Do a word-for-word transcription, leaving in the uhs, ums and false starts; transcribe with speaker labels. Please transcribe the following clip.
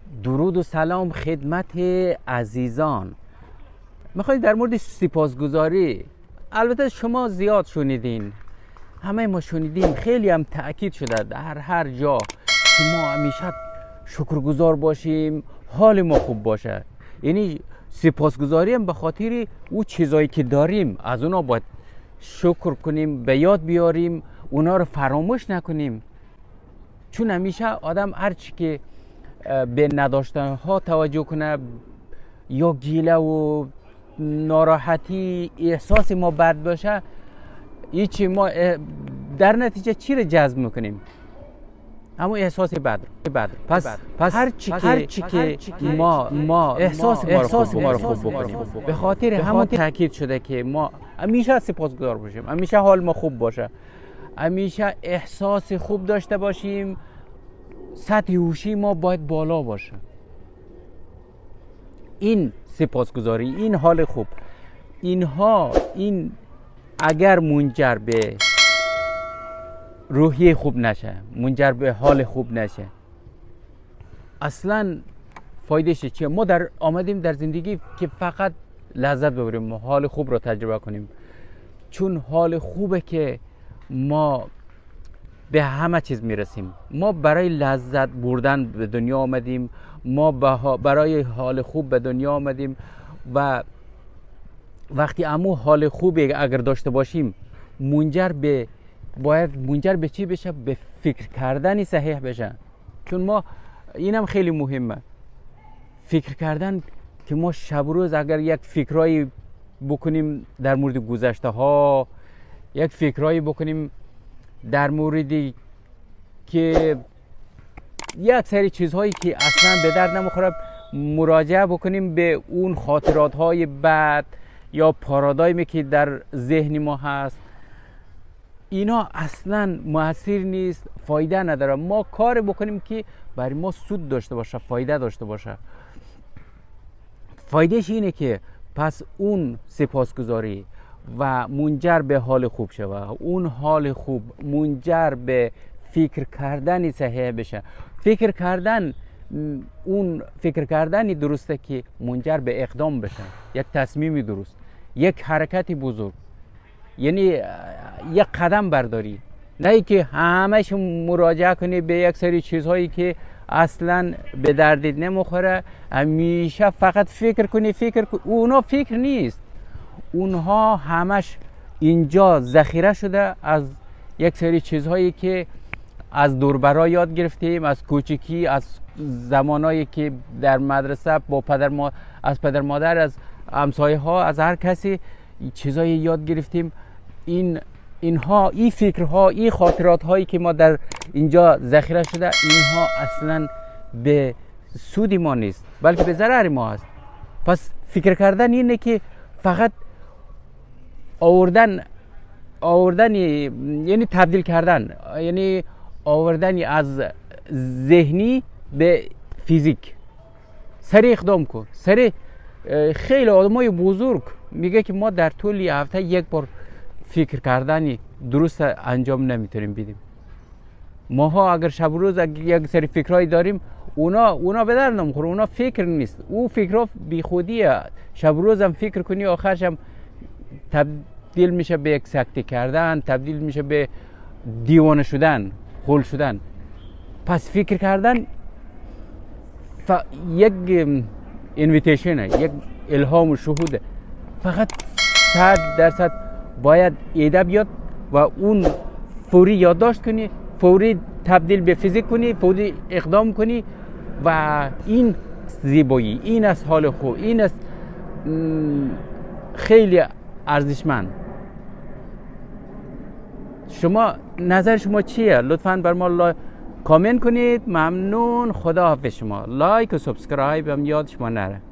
Speaker 1: درود و سلام خدمت عزیزان. میخواید در مورد سپاسگزاری، البته شما زیاد شنیدین، همه ما شنیدیم، خیلی هم تأکید شده در هر جا که ما همیشه شکرگزار باشیم، حال ما خوب باشه. یعنی سپاسگزاری هم به خاطر او چیزایی که داریم از اونا باید شکر کنیم، به یاد بیاریم، اونا رو فراموش نکنیم. چون همیشه آدم هرچی که به نداشتن ها توجه کنه یا گیله و ناراحتی احساس ما بد باشه، هیچی ما در نتیجه چی رو جذب میکنیم؟ اما احساس بد بد پس بد. پس هر چی که هر چی که ما ما احساس ما احساس ما رو خوب بکنیم، به خاطر همون تاکید شده که ما همیشه سپاسگزار باشیم، همیشه حال ما خوب باشه، همیشه احساس خوب داشته باشیم، سطح هوشی ما باید بالا باشه. این سپاسگزاری، این حال خوب، اینها این اگر منجر به روحیه خوب نشه، منجر به حال خوب نشه، اصلا فایدهش چیه؟ ما در آمدیم در زندگی که فقط لذت ببریم، حال خوب رو تجربه کنیم. چون حال خوبه که ما به همه چیز میرسیم. ما برای لذت بردن به دنیا آمدیم، ما برای حال خوب به دنیا آمدیم و وقتی امو حال خوبی اگر داشته باشیم، منجر به باید منجر به چی بشه؟ به فکر کردنی صحیح بشه. چون ما اینم خیلی مهمه، فکر کردن، که ما شب و روز اگر یک فکرایی بکنیم در مورد گذشته ها، یک فکرایی بکنیم در موردی که یک سری چیزهایی که اصلا به درد نمیخوره، مراجعه بکنیم به اون خاطرات های بد یا پارادایمی که در ذهن ما هست، اینا اصلا موثر نیست، فایده نداره. ما کار بکنیم که برای ما سود داشته باشه، فایده داشته باشه. فایدهش اینه که پس اون سپاسگزاری و منجر به حال خوب شوه، اون حال خوب منجر به فکر کردنی صحیح بشه. فکر کردن، اون فکر کردنی درسته که منجر به اقدام بشه، یک تصمیمی درست، یک حرکتی بزرگ، یعنی یک قدم برداری، نه ای که همش مراجعه کنی به یک سری چیزهایی که اصلا به دردت نمیخوره، همیشه فقط فکر کنی فکر کنی. اونا فکر نیست، اونها همش اینجا ذخیره شده از یک سری چیزهایی که از دوربرا یاد گرفتیم، از کوچکی، از زمانایی که در مدرسه با پدر ما، از پدر مادر، از همسایه ها، از هر کسی چیزایی یاد گرفتیم. این اینها این فکرها، این خاطرات هایی که ما در اینجا ذخیره شده، اینها اصلا به سود ما نیست، بلکه به ضرر ما هست. پس فکر کردن اینه که فقط آوردن آوردن یعنی تبدیل کردن، یعنی آوردن از ذهنی به فیزیک. سریع اقدام کن، سریع. خیلی آدمای بزرگ میگه که ما در طول هفته یک بار فکر کردنی درست انجام نمیتونیم بدیم. ماها اگر شب روز یک سری فکرایی داریم، اونا اونا به درد نمیخوره، اونا فکر نیست، او فکرها بی خودیه. شب روز هم فکر کنی، آخرش هم تبدیل میشه به یک سکته کردن، تبدیل میشه به دیوانه شدن، خل شدن. پس فکر کردن ف... یک اینویتیشنه، یک الهام و شهوده. فقط صد درصد باید ایده بیاد و اون فوری یادداشت کنی، فوری تبدیل به فیزیک کنی، فوری اقدام کنی و این زیبایی، این از حال خوب، این از خیلی ارزشمند. شما نظر شما چیه؟ لطفاً بر ما لا... کامنت کنید. ممنون. خدا حافظ شما. لایک و سابسکرایب هم یاد شما نره.